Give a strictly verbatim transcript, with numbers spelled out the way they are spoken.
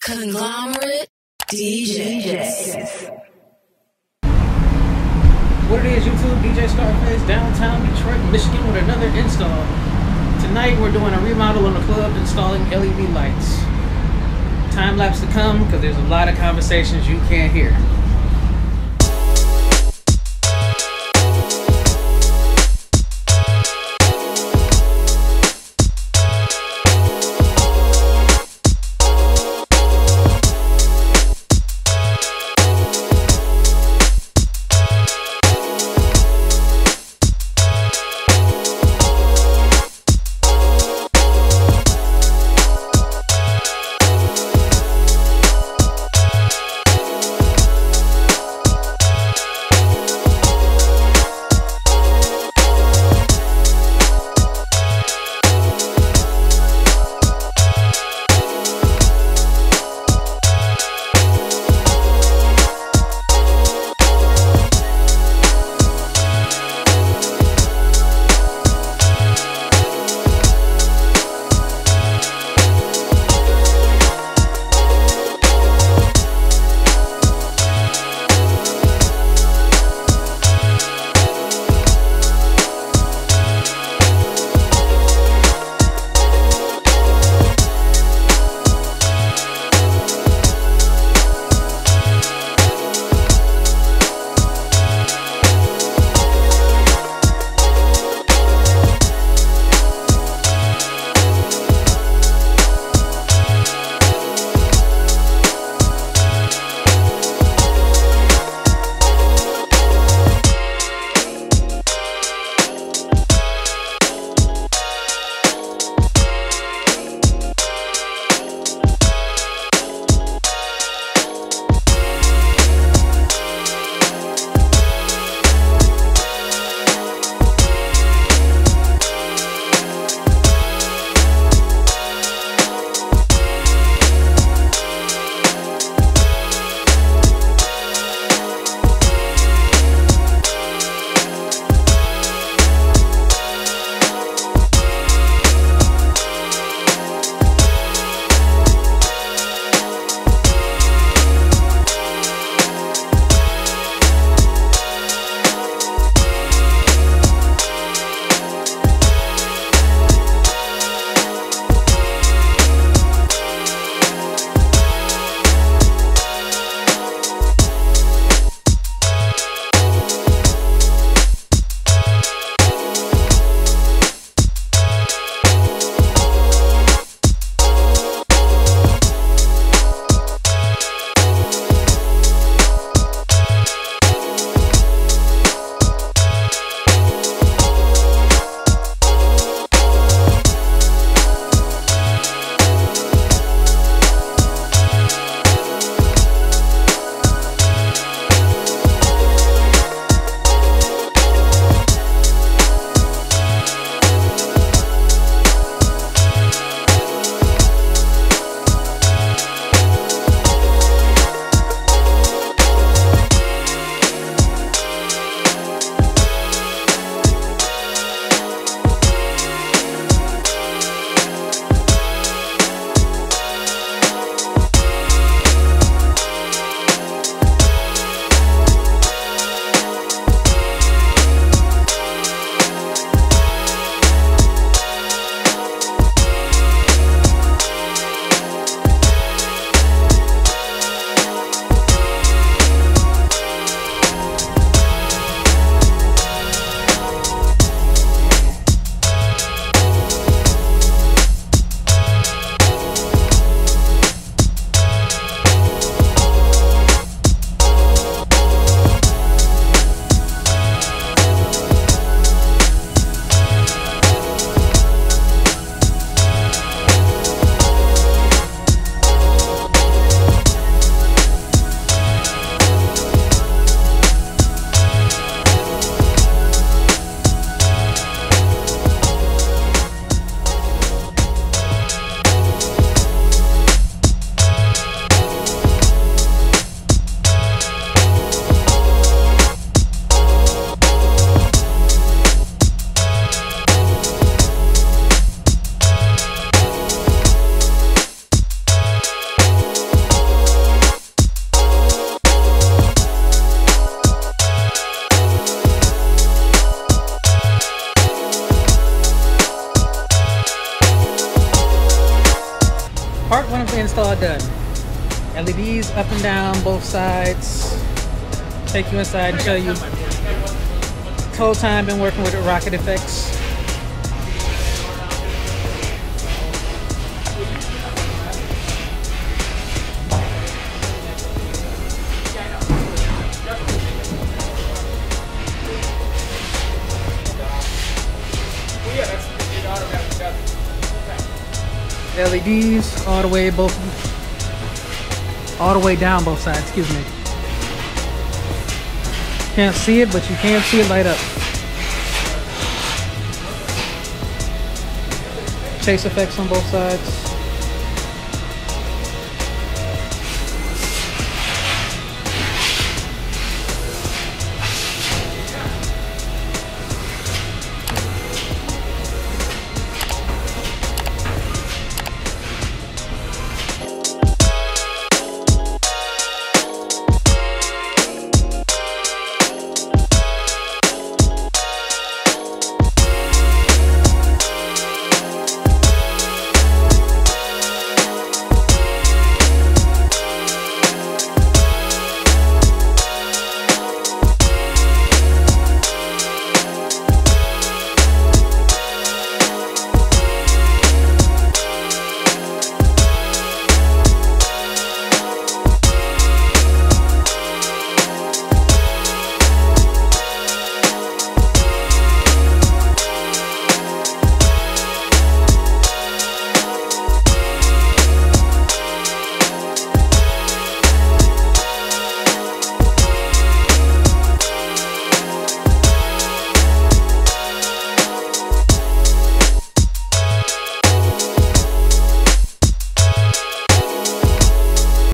Conglomerate D Js. What it is, YouTube, D J Scarface, downtown Detroit, Michigan, with another install. Tonight we're doing a remodel on the club, installing L E D lights. Time lapse to come, because there's a lot of conversations you can't hear. part one of the install done. L E Ds up and down both sides. Take you inside and show you. This whole time been working with the Rocket Effects. L E Ds all the way both all the way down both sides, excuse me. Can't see it, but you can see it light up. Chase effects on both sides.